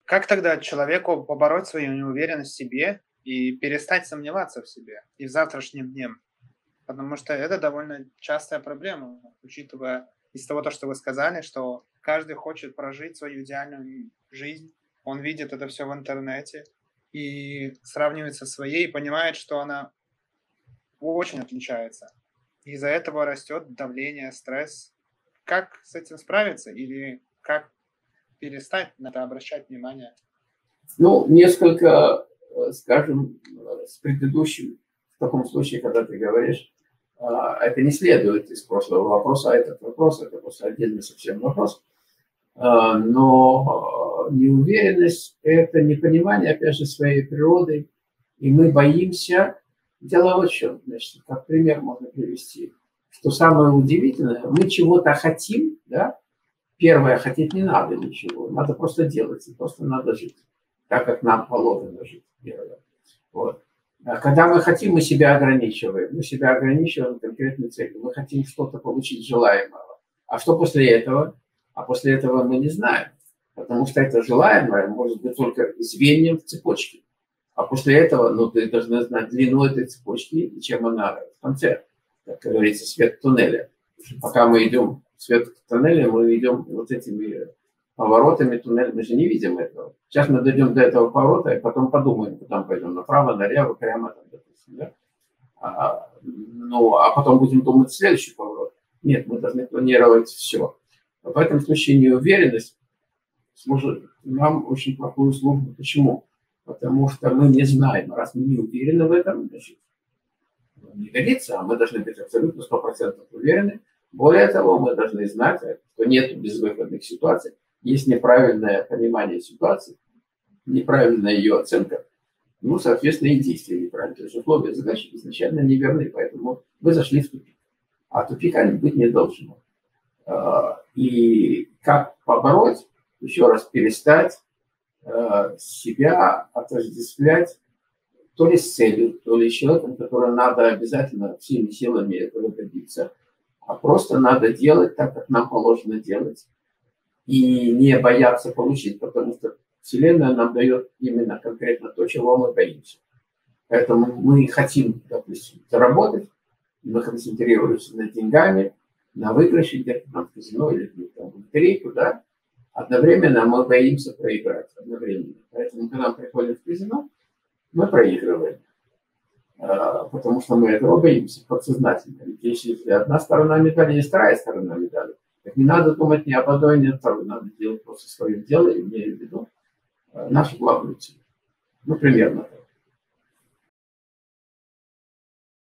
Как тогда человеку побороть свою неуверенность в себе и перестать сомневаться в себе и в завтрашнем дне? Потому что это довольно частая проблема, учитывая из того, то, что вы сказали, что каждый хочет прожить свою идеальную жизнь, он видит это все в интернете и сравнивает со своей, и понимает, что она очень отличается. Из-за этого растет давление, стресс. Как с этим справиться или как перестать на это обращать внимание? Ну, несколько, скажем, с предыдущим, в таком случае, когда ты говоришь, это не следует из прошлого вопроса, а этот вопрос, это просто отдельный совсем вопрос. Но неуверенность – это непонимание, опять же, своей природы, и мы боимся. Дело вот в чем, значит, как пример можно привести, что самое удивительное, мы чего-то хотим, да, первое, хотеть не надо ничего, надо просто делать, и просто надо жить, так как нам положено жить, первое. Вот. А когда мы хотим, мы себя ограничиваем конкретной целью, мы хотим что-то получить желаемого. А что после этого? А после этого мы не знаем, потому что это желаемое может быть только звеньем в цепочке. А после этого, ну, ты должна знать длину этой цепочки и чем она в конце, как говорится, свет туннеля. Пока мы идем в свет туннеля, мы идем вот этими поворотами туннеля, мы же не видим этого. Сейчас мы дойдем до этого поворота, и потом подумаем, куда мы пойдем, направо, налево, прямо, там, допустим, да? А потом будем думать следующий поворот. Нет, мы должны планировать все. В этом случае неуверенность служит нам очень плохую службу. Почему? Потому что мы не знаем, раз мы не уверены в этом, значит, не годится, а мы должны быть абсолютно 100% уверены. Более того, мы должны знать, что нет безвыходных ситуаций, есть неправильное понимание ситуации, неправильная ее оценка, ну, соответственно, и действия неправильные. То есть условия задачи изначально неверны, поэтому вы зашли в тупик. А тупика быть не должно. И как побороть? Еще раз перестать себя отождествлять то ли с целью, то ли с человеком, который надо обязательно всеми силами этого добиться, а просто надо делать так, как нам положено делать, и не бояться получить, потому что Вселенная нам дает именно конкретно то, чего мы боимся. Поэтому мы хотим, допустим, заработать, мы концентрируемся на деньгами, на выигрыше, где-то там в казино или там в лотерейку, да, одновременно мы боимся проиграть, одновременно. Поэтому, когда мы приходим в казино, мы проигрываем, потому что мы этого боимся подсознательно. Ведь если одна сторона медали, есть вторая сторона медали. Так не надо думать ни об одной, ни о второй. Надо делать просто свое дело, имея в виду нашу главную цель. Ну, примерно так.